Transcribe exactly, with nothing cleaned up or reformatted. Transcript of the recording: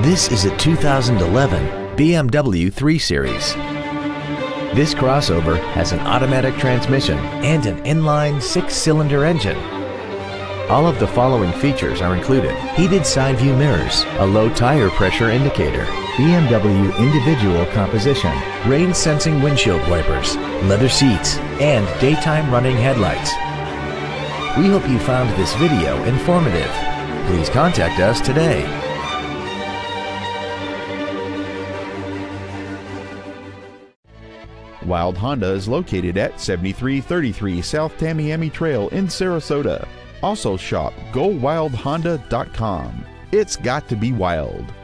This is a two thousand eleven B M W three series. This crossover has an automatic transmission and an inline six-cylinder engine. All of the following features are included: heated side view mirrors, a low tire pressure indicator, B M W individual composition, rain sensing windshield wipers, leather seats, and daytime running headlights. We hope you found this video informative. Please contact us today. Wild Honda is located at seventy-three thirty-three South Tamiami Trail in Sarasota. Also shop go wild honda dot com. It's got to be wild.